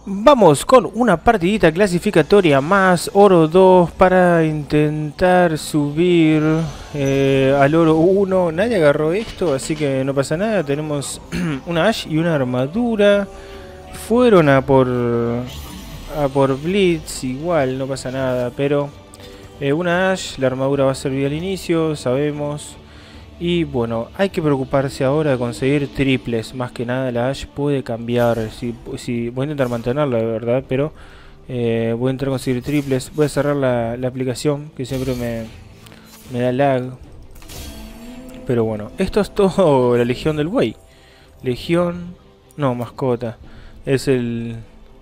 Vamos con una partidita clasificatoria más, oro 2 para intentar subir al oro 1. Nadie agarró esto, así que no pasa nada. Tenemos una Ash y una armadura. Fueron a por Blitz, igual no pasa nada, pero una Ash, la armadura va a servir al inicio, sabemos. Y bueno, hay que preocuparse ahora de conseguir triples. Más que nada la Ash puede cambiar. Si voy a intentar mantenerla, de verdad, pero voy a intentar conseguir triples. Voy a cerrar la aplicación, que siempre me da lag. Pero bueno, esto es todo la legión del buey. Legión... no, mascota. Es el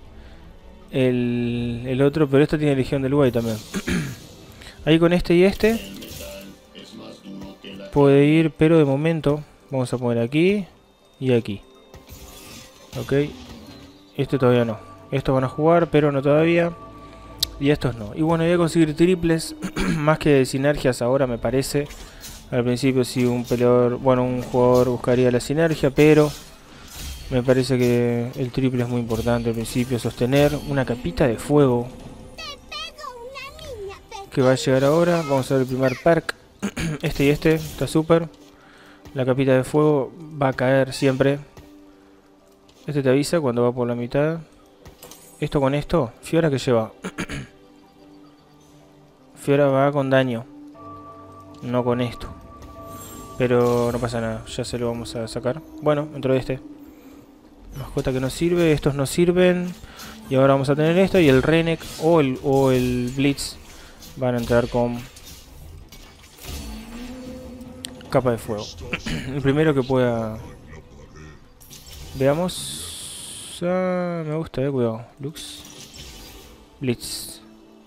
otro, pero esto tiene legión del buey también. Ahí con este y este puede ir, pero de momento vamos a poner aquí y aquí. Ok, este todavía no. Estos van a jugar, pero no todavía. Y estos no. Y bueno, voy a conseguir triples. Más que sinergias ahora, me parece. Al principio sí, un peleador, bueno, un jugador buscaría la sinergia, pero me parece que el triple es muy importante al principio. Sostener una capita de fuego que va a llegar ahora. Vamos a ver el primer perk. Este y este, está súper. La capita de fuego va a caer siempre. Este te avisa cuando va por la mitad. Esto con esto, Fiora que lleva. Fiora va con daño, no con esto. Pero no pasa nada, ya se lo vamos a sacar. Bueno, entró este. Mascota que no sirve, estos no sirven. Y ahora vamos a tener esto y el Renek o el Blitz van a entrar con capa de fuego. El primero que pueda. Veamos. Ah, me gusta, cuidado. Lux. Blitz.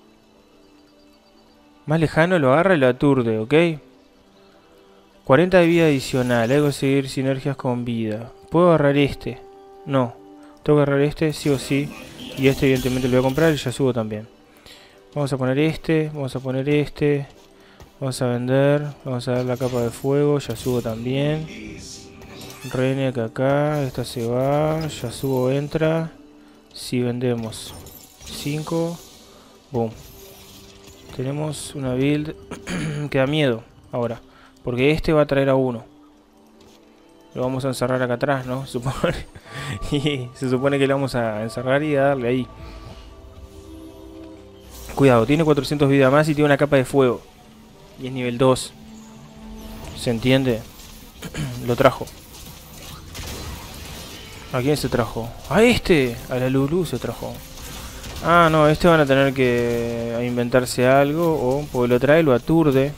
Más lejano lo agarra y lo aturde, ¿ok? 40 de vida adicional. Hay que conseguir sinergias con vida. ¿Puedo agarrar este? No. Tengo que agarrar este, sí o sí. Y este evidentemente lo voy a comprar y ya subo también. Vamos a poner este. Vamos a poner este. Vamos a vender. Vamos a dar la capa de fuego. Ya subo también. Renek acá. Esta se va. Ya subo, entra. Si vendemos 5. Boom. Tenemos una build que da miedo ahora. Porque este va a traer a uno. Lo vamos a encerrar acá atrás, ¿no? Supone. Y se supone que lo vamos a encerrar y a darle ahí. Cuidado, tiene 400 vida más y tiene una capa de fuego. Y es nivel 2. ¿Se entiende? Lo trajo. ¿A quién se trajo? ¡A este! A la Lulu se trajo. Ah, no, este van a tener que inventarse algo. O porque lo trae, lo aturde.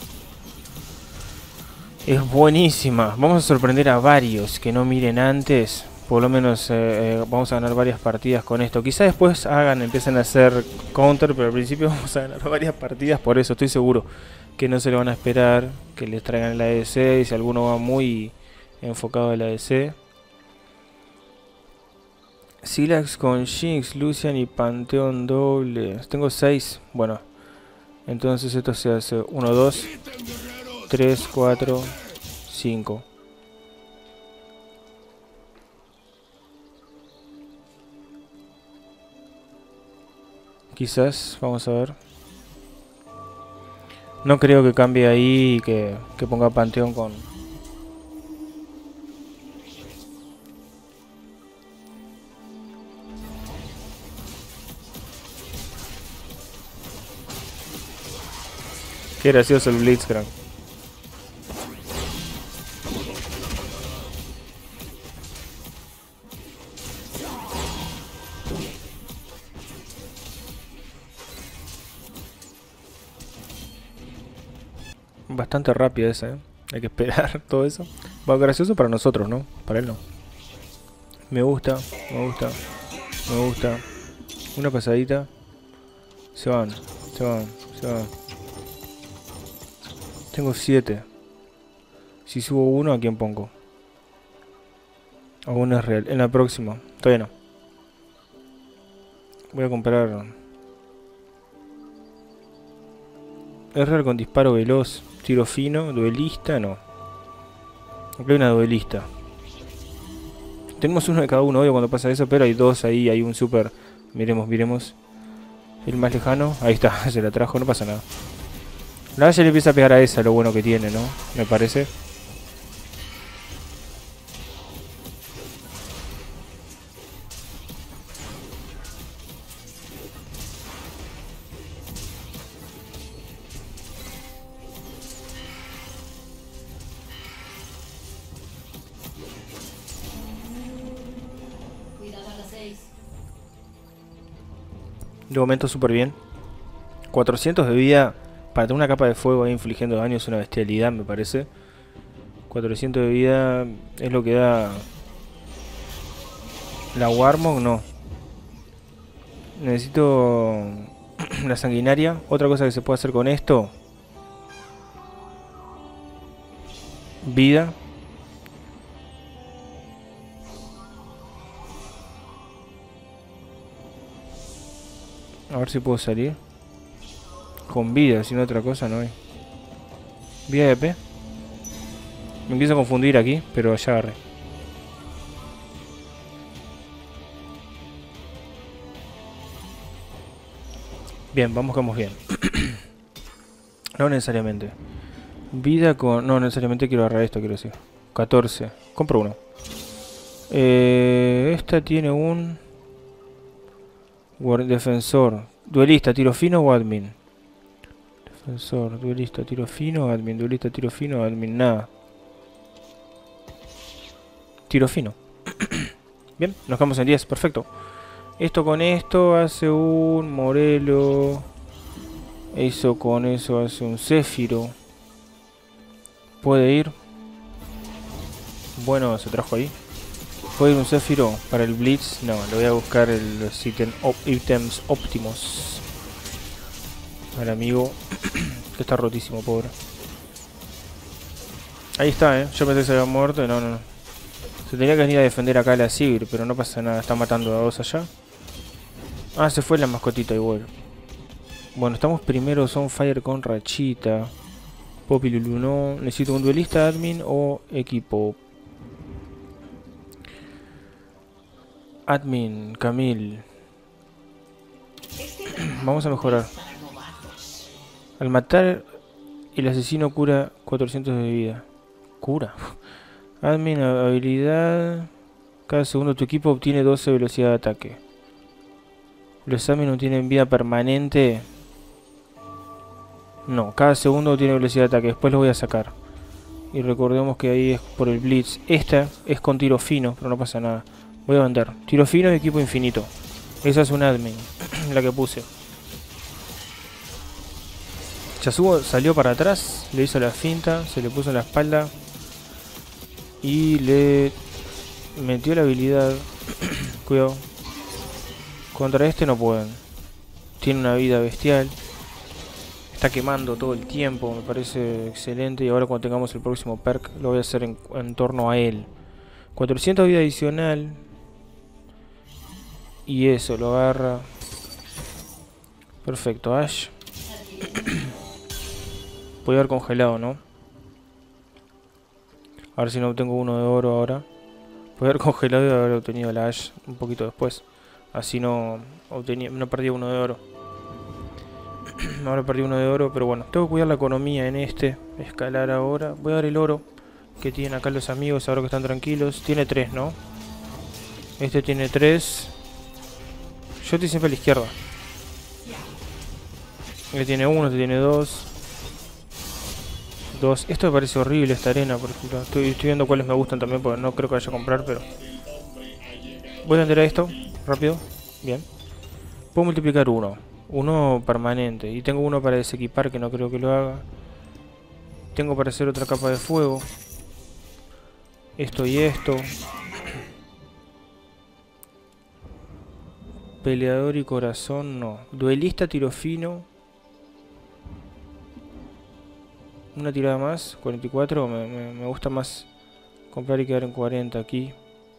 Es buenísima. Vamos a sorprender a varios que no miren antes. Por lo menos vamos a ganar varias partidas con esto. Quizá después empiecen a hacer counter, pero al principio vamos a ganar varias partidas. Por eso estoy seguro que no se le van a esperar que les traigan el ADC. Y si alguno va muy enfocado al ADC. Silax con Jinx, Lucian y Panteón doble. Tengo 6. Bueno, entonces esto se hace 1, 2, 3, 4, 5. Quizás, vamos a ver. No creo que cambie ahí y que ponga Panteón con... Qué gracioso el Blitzcrank. Bastante rápida esa, ¿eh? Hay que esperar todo eso. Va gracioso para nosotros, ¿no? Para él no. Me gusta, me gusta, me gusta. Una pasadita. Se van, se van, se van. Tengo 7. Si subo uno, ¿a quién pongo? Aún es real. En la próxima. Todavía no. Voy a comprar... Es real con disparo veloz. Tiro fino. Duelista, no. Acá hay una duelista. Tenemos uno de cada uno, obvio, cuando pasa eso, pero hay dos ahí, hay un super... Miremos, miremos. El más lejano, ahí está, se la trajo, no pasa nada. La Ashe le empieza a pegar a esa, lo bueno que tiene, ¿no? Me parece. De momento súper bien. 400 de vida para tener una capa de fuego ahí infligiendo daño es una bestialidad, me parece. 400 de vida es lo que da la Warmog, no. Necesito la sanguinaria. Otra cosa que se puede hacer con esto. Vida. A ver si puedo salir. Con vida, si no otra cosa no hay. Vida de EP. Me empiezo a confundir aquí, pero ya agarré. Bien, vamos bien. No necesariamente. Vida con... No necesariamente quiero agarrar esto, quiero decir. 14. Compro uno. Esta tiene un... Defensor. Duelista, tiro fino o admin. Defensor, duelista, tiro fino, admin. Duelista, tiro fino, admin. Nada. Tiro fino. Bien, nos quedamos en 10. Perfecto. Esto con esto hace un Morelo. Eso con eso hace un Céfiro. Puede ir. Bueno, se trajo ahí. ¿Puede ir un Céfiro para el Blitz? No, le voy a buscar los ítems óptimos al amigo que está rotísimo, pobre. Ahí está, yo pensé que se había muerto. No. Se tenía que venir a defender acá a la Sigrid, pero no pasa nada, está matando a dos allá. Ah, se fue la mascotita igual. Bueno, estamos primero Sunfire con Rachita. Poppy Lulu no. Necesito un duelista, admin o equipo. Admin, Camille. Vamos a mejorar. Al matar, el asesino cura 400 de vida. ¿Cura? Admin, habilidad. Cada segundo tu equipo obtiene 12 velocidad de ataque. Los admin no tienen vida permanente. No, cada segundo tiene velocidad de ataque. Después lo voy a sacar. Y recordemos que ahí es por el Blitz. Esta es con tiro fino, pero no pasa nada. Voy a vender. Tiro fino y equipo infinito. Esa es un admin. La que puse. Yasuo salió para atrás. Le hizo la finta. Se le puso en la espalda. Y le metió la habilidad. Cuidado. Contra este no pueden. Tiene una vida bestial. Está quemando todo el tiempo. Me parece excelente. Y ahora cuando tengamos el próximo perk lo voy a hacer en torno a él. 400 de vida adicional. Y eso, lo agarra. Perfecto, Ashe. Voy a haber congelado, ¿no? A ver si no obtengo uno de oro ahora. Voy a haber congelado y haber obtenido la Ashe un poquito después. Así no perdí uno de oro. Ahora perdí uno de oro, pero bueno. Tengo que cuidar la economía en este. Escalar ahora. Voy a dar el oro que tienen acá los amigos ahora que están tranquilos. Tiene 3, ¿no? Este tiene 3. Yo estoy siempre a la izquierda. Este tiene 1, este tiene 2. Esto me parece horrible, esta arena, por ejemplo. Estoy viendo cuáles me gustan también, porque no creo que vaya a comprar, pero... Voy a vender a esto, rápido. Bien. Puedo multiplicar uno permanente. Y tengo uno para desequipar, que no creo que lo haga. Tengo para hacer otra capa de fuego. Esto y esto. Peleador y corazón, no. Duelista, tiro fino. Una tirada más, 44. Me gusta más comprar y quedar en 40 aquí.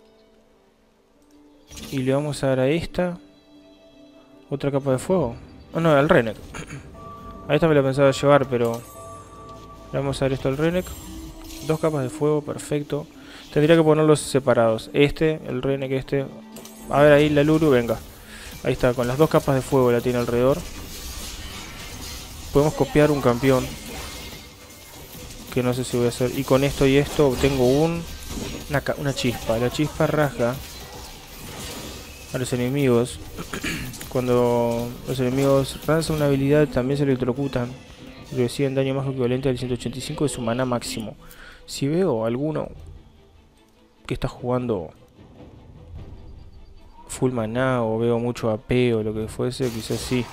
Y le vamos a dar a esta otra capa de fuego. Oh no, al Renek. A esta me la pensaba llevar, pero le vamos a dar esto al Renek. 2 capas de fuego, perfecto. Tendría que ponerlos separados. El Renek este. A ver ahí la Lulu, venga. Ahí está, con las 2 capas de fuego la tiene alrededor. Podemos copiar un campeón. Que no sé si voy a hacer. Y con esto y esto obtengo una chispa. La chispa rasga a los enemigos. Cuando los enemigos lanzan una habilidad, también se electrocutan. Reciben daño más equivalente al 185 de su maná máximo. Si veo alguno que está jugando full maná o veo mucho AP o lo que fuese, quizás sí.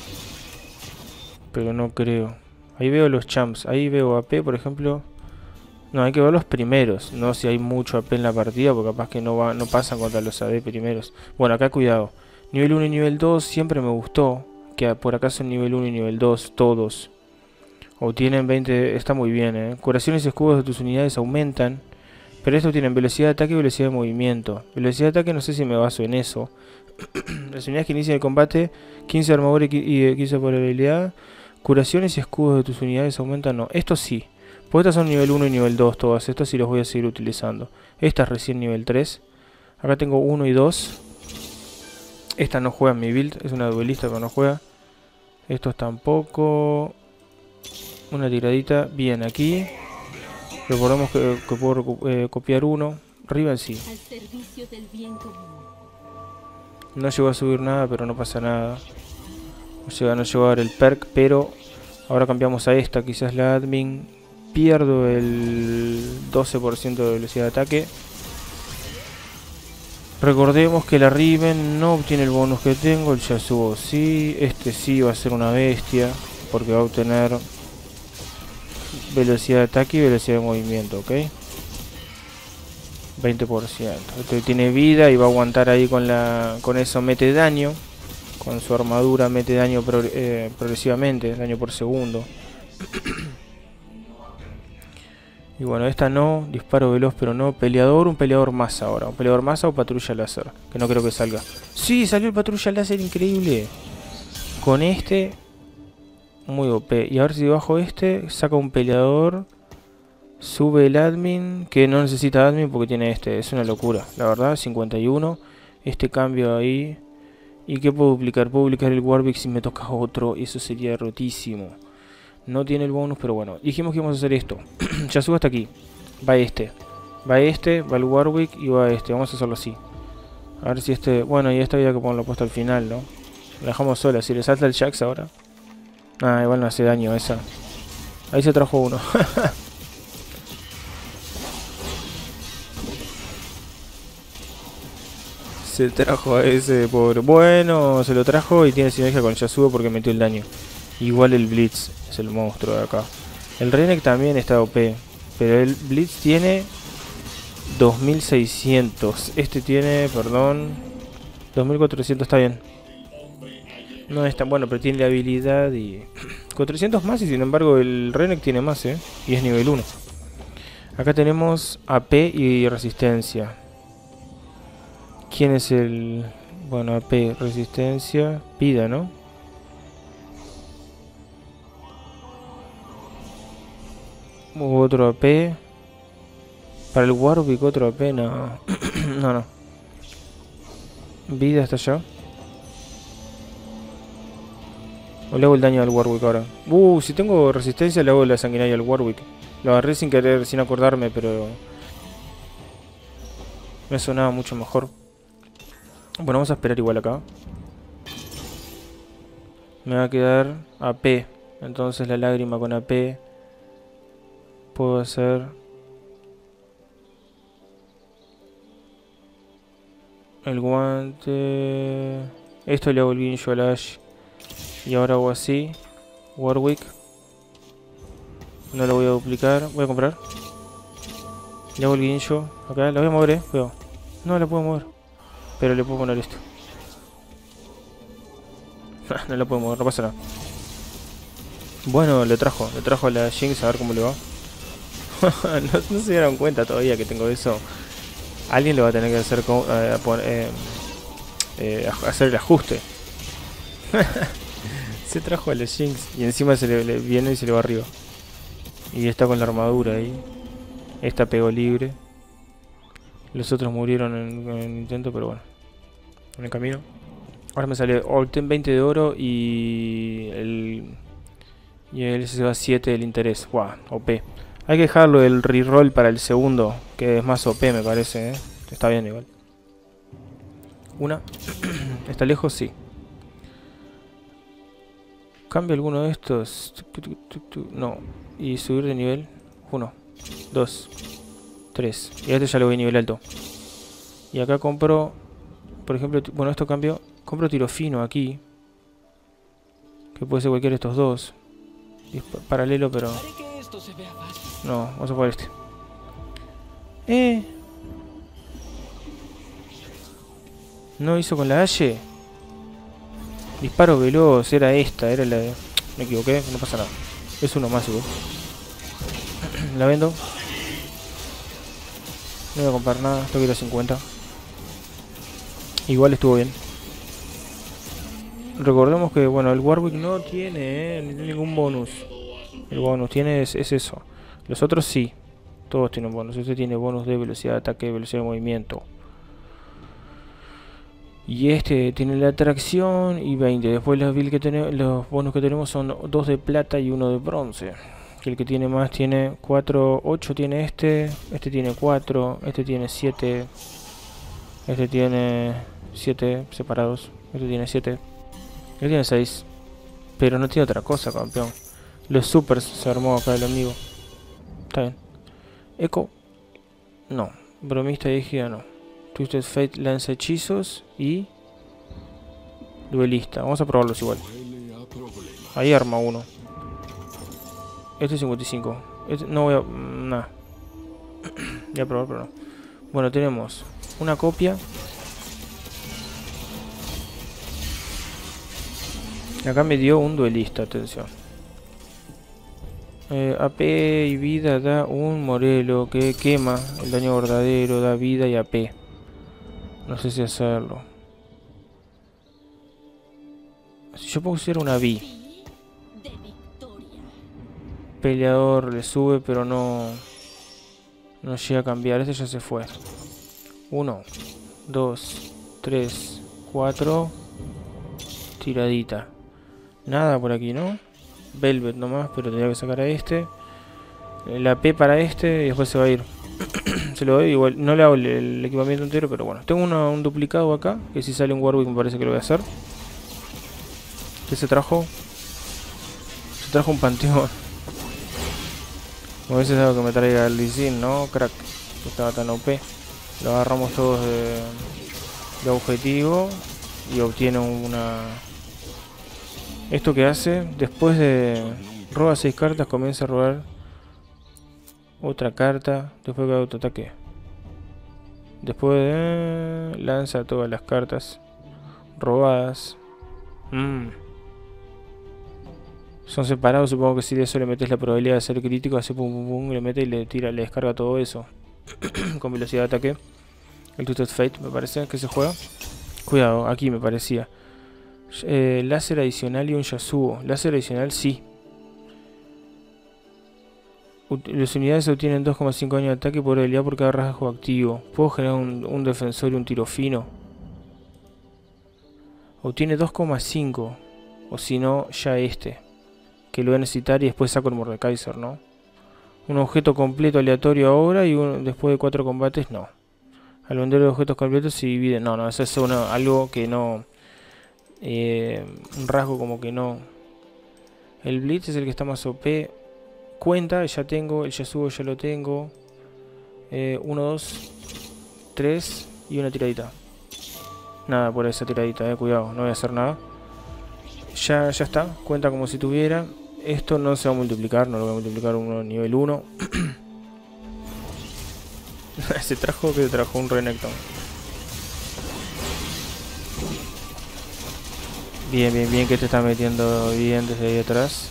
Pero no creo. Ahí veo los champs. Ahí veo AP, por ejemplo. No, hay que ver los primeros. No si hay mucho AP en la partida, porque capaz que no pasan contra los AD primeros. Bueno, acá cuidado. Nivel 1 y nivel 2 siempre me gustó. Que por acá son nivel 1 y nivel 2 todos. Obtienen 20... Está muy bien, Curaciones y escudos de tus unidades aumentan. Pero estos tienen velocidad de ataque y velocidad de movimiento. Velocidad de ataque no sé si me baso en eso. Las unidades que inician el combate, 15 de armadura y 15 por habilidad. Curaciones y escudos de tus unidades aumentan, no. Estos sí. Pues estas son nivel 1 y nivel 2 todas. Estos sí los voy a seguir utilizando. Esta es recién nivel 3. Acá tengo 1 y 2. Esta no juega en mi build. Es una duelista pero no juega. Estos tampoco. Una tiradita. Bien, aquí. Recordemos que puedo copiar uno. Riven sí. No llegó a subir nada, pero no pasa nada. No llegó a dar el perk, pero ahora cambiamos a esta. Quizás la admin. Pierdo el 12% de velocidad de ataque. Recordemos que la Riven no obtiene el bonus que tengo. El Yasuo sí. Este sí va a ser una bestia, porque va a obtener velocidad de ataque y velocidad de movimiento, ¿ok? 20%. Este tiene vida y va a aguantar ahí con eso. Mete daño. Con su armadura mete daño progresivamente. Daño por segundo. Y bueno, esta no. Disparo veloz pero no. Peleador, un peleador más ahora. Un peleador más o patrulla láser. Que no creo que salga. Sí, salió el patrulla láser, increíble. Con este... Muy OP. Y a ver si bajo este, saca un peleador. Sube el admin, que no necesita admin porque tiene este. Es una locura, la verdad, 51. Este cambio ahí. ¿Y qué puedo duplicar? Puedo duplicar el Warwick si me toca otro. Eso sería rotísimo. No tiene el bonus, pero bueno. Dijimos que íbamos a hacer esto. Ya subo hasta aquí. Va este. Va este, va el Warwick y va este. Vamos a hacerlo así. A ver si este... Bueno, y esta había que ponerlo puesto al final, ¿no? La dejamos sola. Si le salta el Jax ahora... Ah, igual no hace daño esa. Ahí se trajo uno. Se trajo a ese pobre. Bueno, se lo trajo y tiene sinergia con Yasuo porque metió el daño. Igual el Blitz es el monstruo de acá. El Renek también está OP. Pero el Blitz tiene 2600. Este tiene, perdón, 2400, está bien. No es tan bueno, pero tiene la habilidad y... 400 más y sin embargo el Renek tiene más, y es nivel 1. Acá tenemos AP y resistencia. ¿Quién es el...? Bueno, AP, resistencia, vida, ¿no? Otro AP. Para el Warwick otro AP, no. No. Vida hasta allá. O le hago el daño al Warwick ahora. Si tengo resistencia le hago la sanguinaria al Warwick. Lo agarré sin querer, sin acordarme, pero... me sonaba mucho mejor. Bueno, vamos a esperar igual acá. Me va a quedar AP. Entonces la lágrima con AP. Puedo hacer... el guante... Esto le hago el guincho al Ash. Y ahora hago así. Warwick. No lo voy a duplicar. Voy a comprar. Le hago el guincho. Acá la voy a mover, cuidado. No la puedo mover. Pero le puedo poner esto. No la puedo mover, no pasa nada. Bueno, le trajo a la Jinx a ver cómo le va. No se dieron cuenta todavía que tengo eso. Alguien le va a tener que hacer hacer el ajuste. Se trajo a la Jinx y encima se le viene y se le va arriba. Y está con la armadura ahí. Esta pegó libre. Los otros murieron en el intento, pero bueno. En el camino. Ahora me sale obtén 20 de oro y él se va 7 del interés. Wow, OP. Hay que dejarlo el reroll para el segundo, que es más OP me parece, Está bien igual. Una. ¿Está lejos? Sí. ¿Cambio alguno de estos? No. Y subir de nivel. 1, 2, 3. Y este ya lo voy a nivel alto. Y acá compro, por ejemplo, bueno, esto cambio. Compro tiro fino aquí. Que puede ser cualquiera de estos dos. Es paralelo, pero... No, vamos a jugar este. No hizo con la H. Disparo veloz, era esta, era la de... Me equivoqué, no pasa nada. Es uno más igual. La vendo. No voy a comprar nada, tengo que ir a 50. Igual estuvo bien. Recordemos que, bueno, el Warwick no tiene ningún bonus. El bonus tiene es eso. Los otros sí. Todos tienen bonus. Este tiene bonus de velocidad de ataque, velocidad de movimiento. Y este tiene la atracción y 20. Después los bonus que tenemos son 2 de plata y 1 de bronce. Que el que tiene más tiene 4, 8 tiene este. Este tiene 4. Este tiene 7. Este tiene 7 separados. Este tiene 7. Este tiene 6. Pero no tiene otra cosa, campeón. Los supers se armó acá el amigo. Está bien. Eco. No. Bromista de égida no. Twisted Fate lanza hechizos y... Duelista. Vamos a probarlos igual. Ahí arma uno. Este es 55. Este no voy a... Nah. Voy a probar, pero no. Bueno, tenemos una copia. Acá me dio un duelista, atención. AP y vida da un Morelo que quema el daño verdadero, da vida y AP. No sé si hacerlo. Si yo pusiera una B. Peleador le sube, pero no llega a cambiar. Este ya se fue. 1, 2, 3, 4. Tiradita. Nada por aquí, ¿no? Velvet nomás, pero tendría que sacar a este. La P para este y después se va a ir. Se lo doy igual. No le hago el equipamiento entero, pero bueno. Tengo un duplicado acá, que si sale un Warwick me parece que lo voy a hacer. ¿Qué se trajo? Se trajo un panteón. A veces es algo que me traiga el Lee Sin, ¿no? Crack. Que estaba tan OP. Lo agarramos todos de objetivo. Y obtiene una... Esto que hace, después de... Roba 6 cartas, comienza a robar otra carta. Después de cada autoataque. Después de... Lanza todas las cartas robadas. Son separados, supongo que si de eso le metes la probabilidad de ser crítico, hace pum pum pum, le mete y le tira, le descarga todo eso. Con velocidad de ataque. El Twisted Fate me parece que se juega. Cuidado, aquí me parecía. Láser adicional y un Yasuo. Láser adicional sí. Las unidades obtienen 2,5 años de ataque por habilidad por cada rasgo activo. Puedo generar un defensor y un tiro fino. Obtiene 2,5. O si no, ya este. Que lo voy a necesitar y después saco el Mordekaiser, ¿no? Un objeto completo aleatorio ahora y después de 4 combates, no. Al vender los objetos completos se divide. No, eso es algo que no... un rasgo como que no. El Blitz es el que está más OP. Cuenta, ya tengo. El Yasuo ya lo tengo. 1, 2, 3 y una tiradita. Nada por esa tiradita, cuidado, no voy a hacer nada. Ya está, cuenta como si tuviera. Esto no se va a multiplicar, no lo voy a multiplicar uno nivel 1. Se trajo un Renekton. Bien, que te está metiendo bien desde ahí atrás.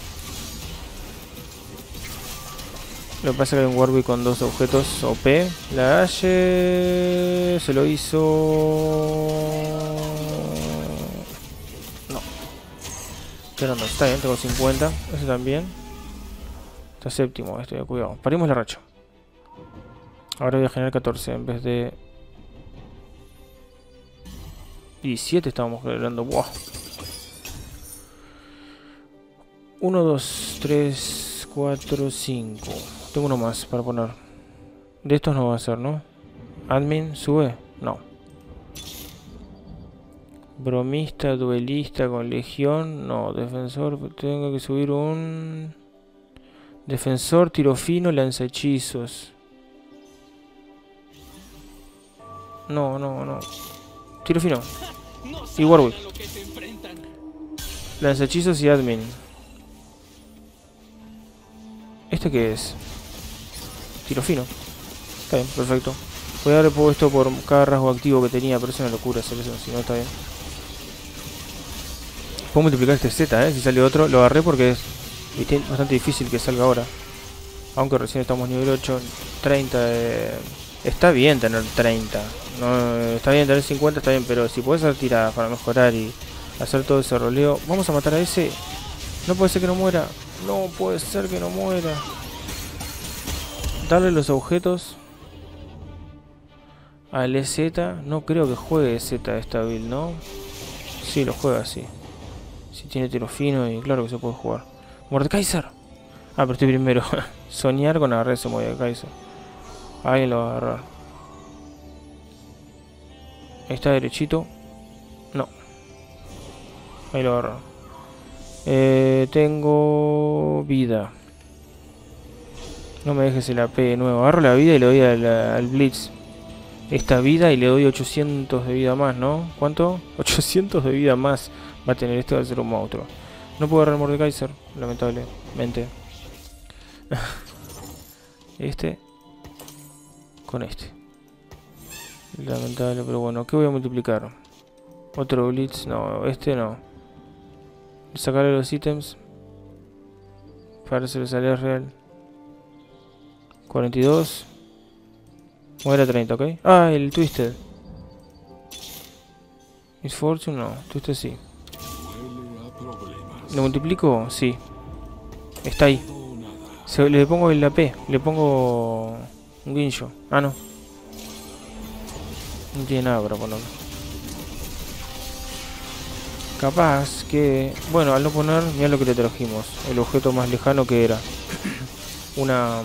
Lo que pasa es que hay un Warwick con 2 objetos OP. La Ashe se lo hizo... No. Pero no, está bien, tengo 50. Ese también. Está séptimo, cuidado. Parimos la racha. Ahora voy a generar 14 en vez de 17 estábamos generando. Wow. 1, 2, 3, 4, 5. Tengo uno más para poner. De estos no va a ser, ¿no? Admin, sube. No. Bromista, duelista con legión. No, defensor. Tengo que subir un... Defensor, tiro fino, lanzahechizos. No, no, no. Tiro fino. Y Warwick. Lanzahechizos y admin. ¿Este qué es? Tiro fino. Está bien, perfecto. Voy a haber puesto por cada rasgo activo que tenía, pero es una locura hacer eso, si no está bien. Puedo multiplicar este Z, si sale otro. Lo agarré porque es bastante difícil que salga ahora. Aunque recién estamos nivel 8, 30 está bien tener 30. No, está bien tener 50, está bien, pero si puedes hacer tiradas para mejorar y hacer todo ese roleo. Vamos a matar a ese. No puede ser que no muera. No puede ser que no muera. Darle los objetos al EZ. No creo que juegue EZ esta build, ¿no? Sí, lo juega así. Si tiene tiro fino y claro que se puede jugar. Mordekaiser. Ah, pero estoy primero. Soñar con agarrar ese Mordekaiser. Ahí lo va a agarrar. Ahí está derechito. No. Ahí lo agarro. Tengo vida. No me dejes el AP de nuevo. Agarro la vida y le doy al Blitz esta vida y le doy 800 de vida más, ¿no? ¿Cuánto? 800 de vida más va a tener este, va a ser un monstruo. No puedo agarrar Mordekaiser, lamentablemente. Este con este. Lamentable, pero bueno. ¿Qué voy a multiplicar? Otro Blitz. No, este no. Sacarle los ítems. Para hacer salida real. 42. Muere a 30, ¿ok? Ah, el Twisted. Misfortune no. Twisted sí. ¿Lo multiplico? Sí. Está ahí. Le pongo el AP. Le pongo un guincho. Ah, no. No tiene nada para ponerlo. Capaz que... Bueno, al no poner, mira lo que le trajimos. El objeto más lejano que era. Una...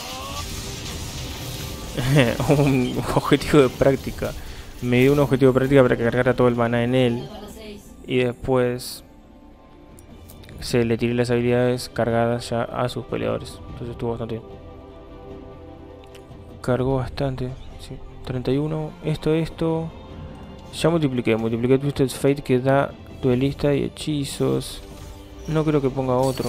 un objetivo de práctica. Me dio un objetivo de práctica para que cargara todo el maná en él. Y después... se le tiré las habilidades cargadas ya a sus peleadores. Entonces estuvo bastante bien. Cargó bastante. Sí. 31. Esto. Ya multipliqué Twisted Fate que da duelista y hechizos. No creo que ponga otro.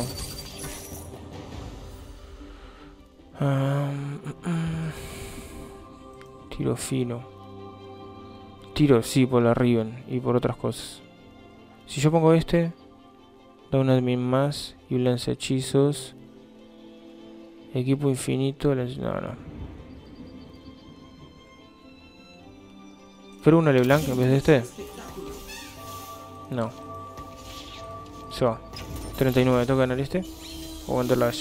Tiro fino. Tiro, sí, por la Riven y por otras cosas. Si yo pongo este, da un admin más y un lanzahechizos. Equipo infinito. No, no. ¿Pero una LeBlanc en vez de este? No. Se va. 39. ¿Tengo que ganar este? O Wonderlash.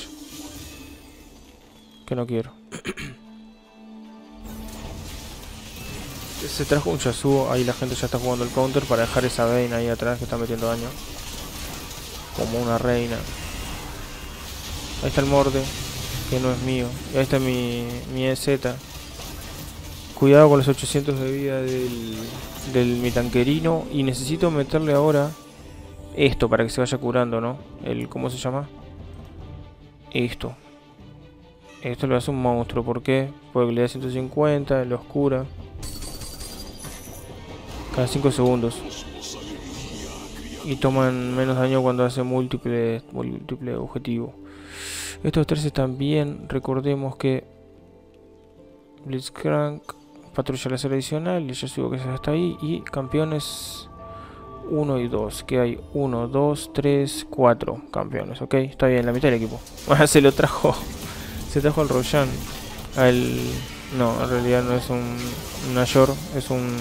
Que no quiero. Se trajo un Yasuo. Ahí la gente ya está jugando el counter para dejar esa Vayne ahí atrás que está metiendo daño. Como una reina. Ahí está el Morde. Que no es mío. Y ahí está mi EZ. Cuidado con los 800 de vida del mi tanquerino. Y necesito meterle ahora esto para que se vaya curando, ¿no? ¿Cómo se llama? Esto. Esto lo hace un monstruo. ¿Por qué? Porque le da 150, lo cura. Cada 5 segundos. Y toman menos daño cuando hace múltiple objetivo. Estos tres están bien. Recordemos que Blitzcrank, patrulla láser adicional, y ya subo que está ahí. Y campeones 1 y 2. Que hay 1, 2, 3, 4 campeones. Ok, está bien, la mitad del equipo. Se lo trajo. Se trajo al Roshan. No, en realidad no es un Nashor, es un...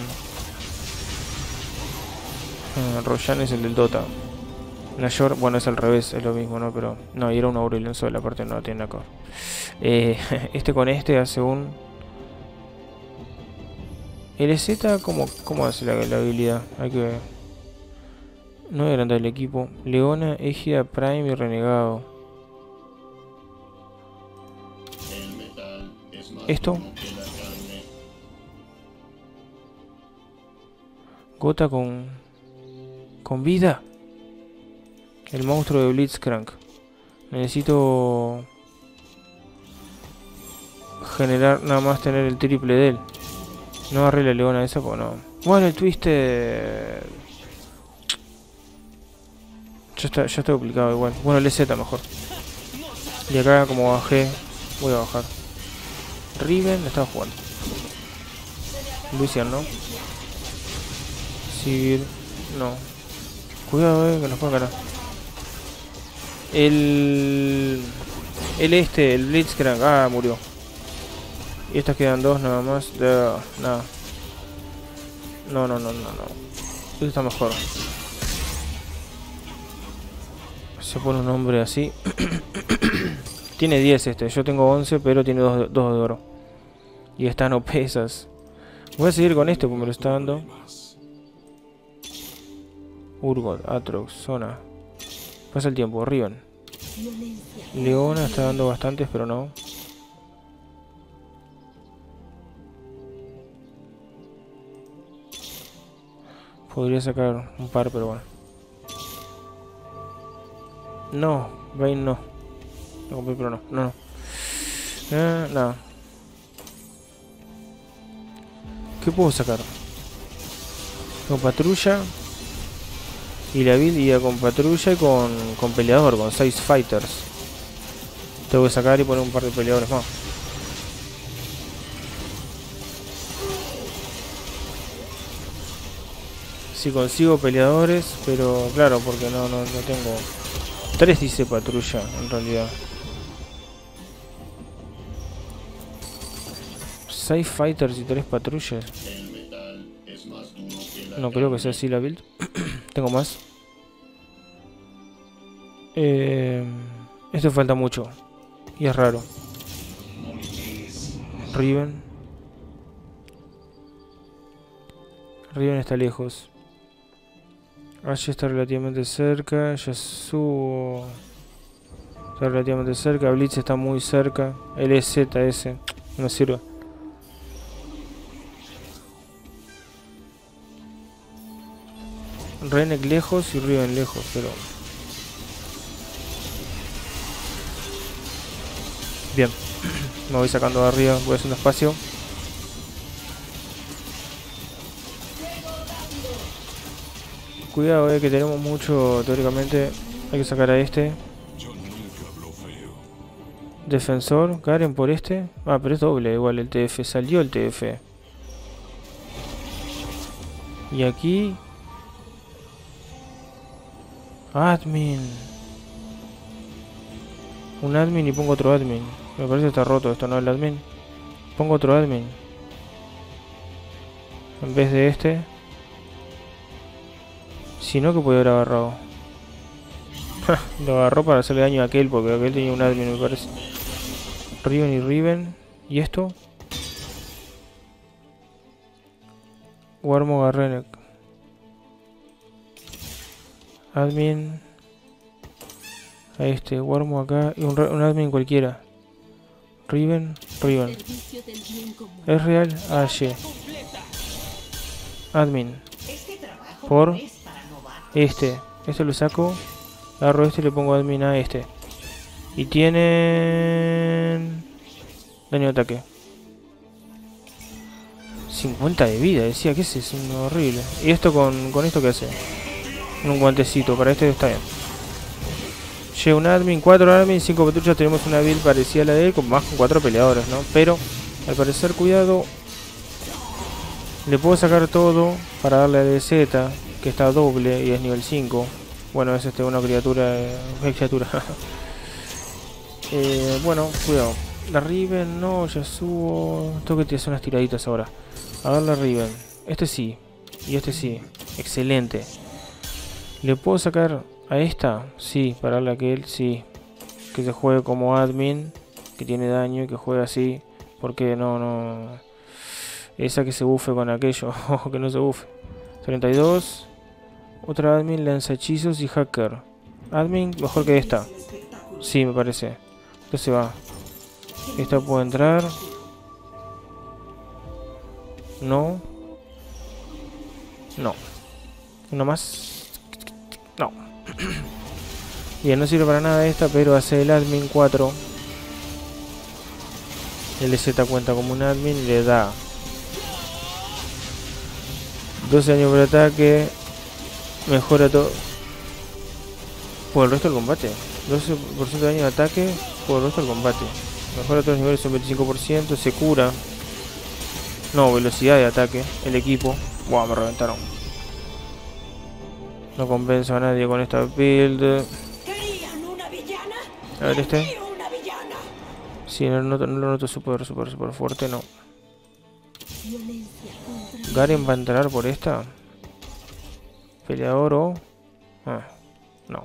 Roshan es el del Dota. Nashor, bueno, es al revés, es lo mismo, ¿no? Pero no, y era un Aurelion Sol, aparte no tiene nada que ver. Este con este hace un LZ, ¿cómo hace la habilidad? Hay que ver. No agrandar el equipo. Leona, Égida, Prime y Renegado. Esto. Gota con vida. El monstruo de Blitzcrank. Necesito generar nada más tener el triple de él. No agarré la leona esa porque no. Bueno, el Twister ya está duplicado igual. Bueno, el EZ mejor. Y acá como bajé, voy a bajar. Riven estaba jugando. Lucian, ¿no? Sivir, no. Cuidado, que nos pueden ganar. El Blitzcrank, murió. Y estas quedan dos nada más. Nada. No. Esto está mejor. Se pone un hombre así. Tiene 10 este. Yo tengo 11, pero tiene 2 de oro. Y están opesas. Voy a seguir con este porque me lo está dando. Urgot, Atrox, Zona. Pasa el tiempo, Riven. Leona está dando bastantes, pero no. Podría sacar un par, pero bueno. No, Vayne no. Lo compré, pero no. Nada. ¿Qué puedo sacar? Con patrulla. Y la build iba con patrulla y con peleador, con 6 fighters. Tengo que sacar y poner un par de peleadores más. Si consigo peleadores, pero claro, porque no tengo. 3 dice patrulla, en realidad. 6 fighters y 3 patrullas. No creo que sea así la build. Tengo más. Esto falta mucho. Y es raro. Riven. Riven está lejos. Ashe está relativamente cerca. Yasuo está relativamente cerca. Blitz está muy cerca. El EZS no sirve. Renek lejos y Riven lejos, pero... Bien. Me voy sacando de arriba. Voy haciendo espacio. Cuidado, que tenemos mucho, teóricamente. Hay que sacar a este. Defensor, Garen por este. Pero es doble, igual el TF. Salió el TF. Y aquí... Admin. Un admin y pongo otro admin. Me parece que está roto esto, ¿no? El admin. Pongo otro admin. En vez de este. Si no, que puede haber agarrado. Lo agarró para hacerle daño a aquel, porque aquel tenía un admin, me parece. Riven y Riven. ¿Y esto? Warmog a Renek. Admin. A este, Warmog acá. Y un admin cualquiera. Riven. ¿Es real? Ashe. Admin. Por este lo saco, agarro este y le pongo admin a este. Y tienen daño de ataque 50 de vida, decía que ese es un horrible. Y esto con esto que hace un guantecito, para este está bien. Llega un admin, 4 admin, 5 patrullas. Tenemos una build parecida a la de él, con 4 peleadores, ¿no? Pero al parecer, cuidado, le puedo sacar todo para darle a DZ, que está doble y es nivel 5. Bueno, es una criatura. Bueno, cuidado. La Riven, no, Yasuo. Tengo que hacer unas tiraditas ahora. A ver la Riven. Este sí. Y este sí. Excelente. ¿Le puedo sacar a esta? Sí, para darle a aquel, sí. Que se juegue como admin, que tiene daño y que juegue así. Porque no. Esa que se bufe con aquello. O que no se bufe. 32. Otra admin, lanzahechizos y hacker. Admin mejor que esta. Sí, me parece. Entonces va. Esta puede entrar. No. No. Una más. No. Bien, no sirve para nada esta, pero hace el admin 4. LZ cuenta como un admin y le da 12 daño por ataque. Mejora todo por el resto del combate. 12% de daño de ataque por el resto del combate. Mejora todos los niveles un 25%. Se cura. No, velocidad de ataque. El equipo. Buah, me reventaron. No compensa a nadie con esta build. A ver este. Sí, no lo noto súper fuerte, no. Garen va a entrar por esta. Peleador o... no.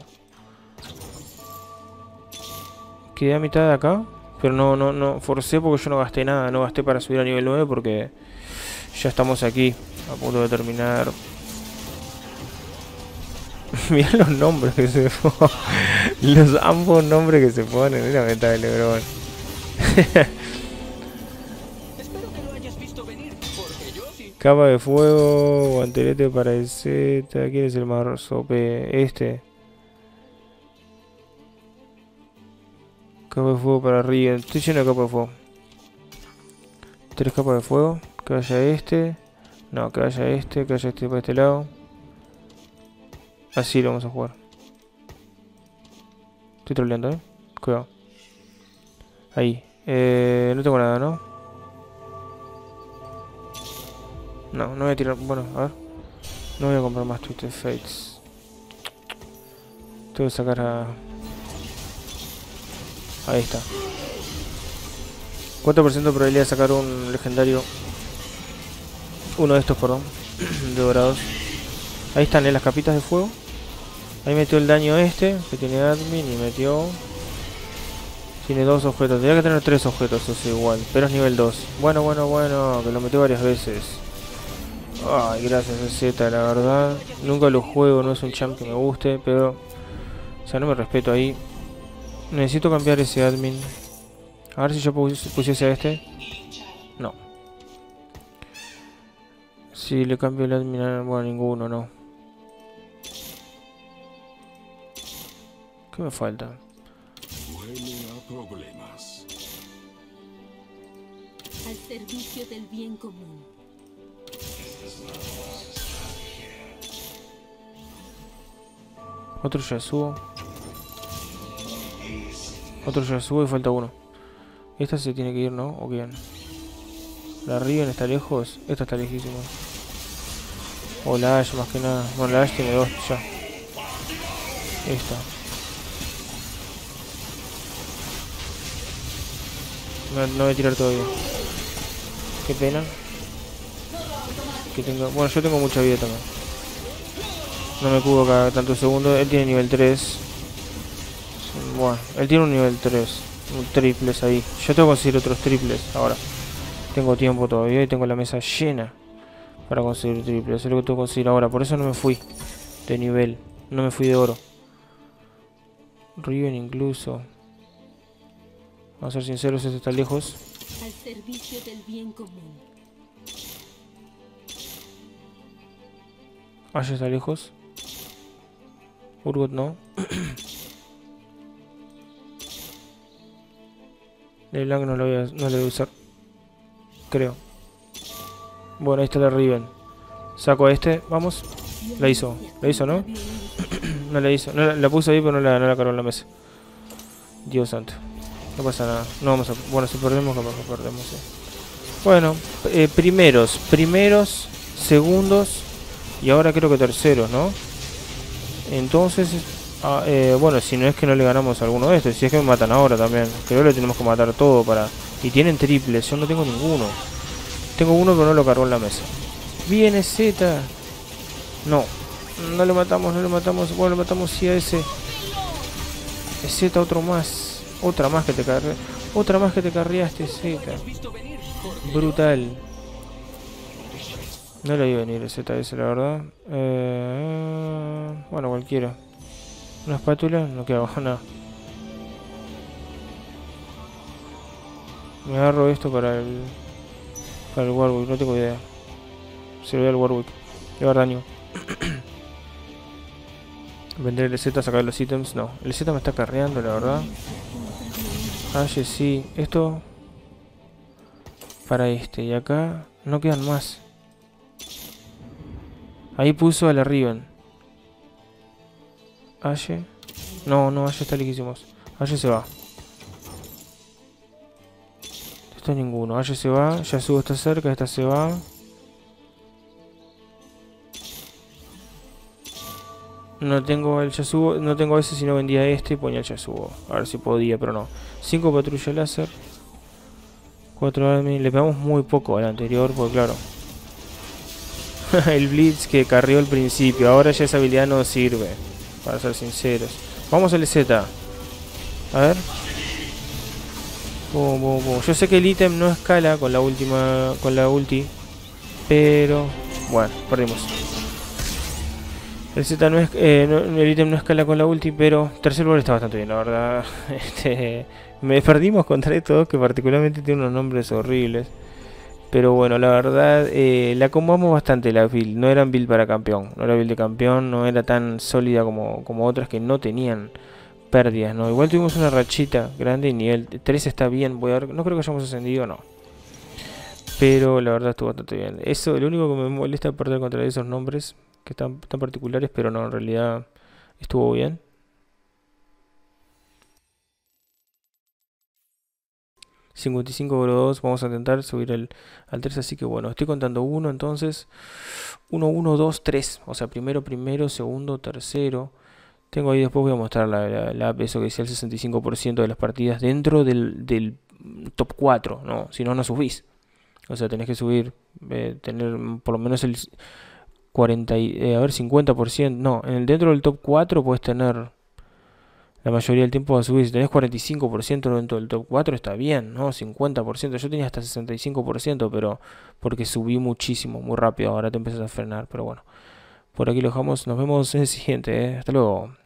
Quedé a mitad de acá. Pero no forcé porque yo no gasté nada. No gasté para subir a nivel 9 porque ya estamos aquí. A punto de terminar. Mirá los nombres que se ponen. Los ambos nombres que se ponen. Es lamentable, bro. Capa de fuego, guantelete para el Z. ¿Quién es el más OP? Este. Capa de fuego para arriba. Estoy lleno de capa de fuego. 3 capas de fuego. Que vaya este. No, que vaya este. Que vaya este para este lado. Así lo vamos a jugar. Estoy troleando, Cuidado. Ahí. No tengo nada, ¿no? No voy a tirar... Bueno, a ver. No voy a comprar más Twisted Fates. Tengo que sacar a... Ahí está. 4% de probabilidad de sacar un legendario. Uno de estos, perdón. De dorados. Ahí están, las capitas de fuego. Ahí metió el daño este, que tiene admin, y metió... Tiene 2 objetos. Tenía que tener 3 objetos, eso es igual. Pero es nivel 2. Bueno, que lo metió varias veces. Ay, gracias Z, la verdad. Nunca lo juego, no es un champ que me guste, pero... O sea, no me respeto ahí. Necesito cambiar ese admin. A ver si yo pusiese a este. No. Si le cambio el admin a... Bueno, ninguno, no. ¿Qué me falta? Al servicio del bien común. Otro Yasuo. Otro Yasuo y falta uno. Esta se tiene que ir, ¿no? ¿O quién? La Riven está lejos. Esta está lejísima. O la Ashe más que nada. Bueno, la Ashe tiene 2 ya. Esta. No voy a tirar todavía. Qué pena. Que tenga... Bueno, yo tengo mucha vida también. No me cubro cada tantos segundos. Él tiene nivel 3. Bueno, él tiene un nivel 3. Un triples ahí. Yo tengo que conseguir otros triples ahora. Tengo tiempo todavía y tengo la mesa llena para conseguir triples. Eso es lo que tengo que conseguir ahora. Por eso no me fui de nivel. No me fui de oro. Riven incluso. Vamos a ser sinceros, este está lejos. Al servicio del bien común. Ashe está lejos. Urgot no. LeBlanc no lo voy a usar. Creo. Bueno, ahí está la Riven. Saco a este, vamos. La hizo, ¿no? No la hizo. No, la puse ahí, pero no la cargó en la mesa. Dios santo. No pasa nada. No vamos a... Bueno, si perdemos, capaz que perdemos. Bueno, primeros, segundos y ahora creo que terceros, ¿no? Entonces, bueno, si no es que no le ganamos a alguno de estos, si es que me matan ahora también. Pero le tenemos que matar todo para... Y tienen triples, yo no tengo ninguno. Tengo uno pero no lo cargó en la mesa. Viene Z. No lo matamos. Bueno, lo matamos sí a ese. Es Z, otro más. Otra más que te carreaste, Z. Brutal. No le iba a venir el ZS, la verdad. Bueno, cualquiera. Una espátula, no queda nada. Me agarro esto para el Warwick, no tengo idea. Se lo doy al Warwick. Le va a dar daño. Vender el Z, sacar los ítems. No, el Z me está carreando, la verdad. Ashe, sí. Esto para este. Y acá no quedan más. Ahí puso a la Riven. Ashe. No, no, Ashe está liquísimos. Ashe se va. Esto es ninguno. Ashe se va. Yasuo está cerca. Esta se va. No tengo el Yasuo. No tengo ese, si no vendía este y ponía el Yasuo. A ver si podía, pero no. 5 patrulla láser. 4 army. Le pegamos muy poco al anterior, porque claro. El Blitz que carrió al principio. Ahora ya esa habilidad no sirve. Para ser sinceros. Vamos al Z. A ver. Boom, boom, boom. Yo sé que el ítem no escala con la última. Con la ulti. Pero. Bueno, perdimos. El Z no es. El ítem no escala con la ulti, pero. Tercer lugar está bastante bien, la verdad. Me perdimos contra estos que particularmente tienen unos nombres horribles. Pero bueno, la verdad, la combamos bastante la build. No eran build para campeón. No era build de campeón, no era tan sólida como otras que no tenían pérdidas, ¿no? Igual tuvimos una rachita grande y nivel 3 está bien. Voy a ver, no creo que hayamos ascendido, no. Pero la verdad estuvo bastante bien. Eso, lo único que me molesta es perder contra esos nombres que están tan particulares, pero no, en realidad estuvo bien. 55/2, vamos a intentar subir al 3, así que bueno, estoy contando 1, entonces 1, 1, 2, 3, o sea, primero, segundo, tercero. Tengo ahí, después voy a mostrar la app, eso que decía el 65% de las partidas dentro del top 4, ¿no? Si no, no subís. O sea, tenés que subir, tener por lo menos el 40, a ver, 50%, no, dentro del top 4 puedes tener. La mayoría del tiempo va a subir. Si tenés 45% dentro del top 4 está bien, ¿no? 50%. Yo tenía hasta 65%, pero porque subí muchísimo, muy rápido. Ahora te empiezas a frenar, pero bueno. Por aquí lo dejamos. Nos vemos en el siguiente, ¿eh? Hasta luego.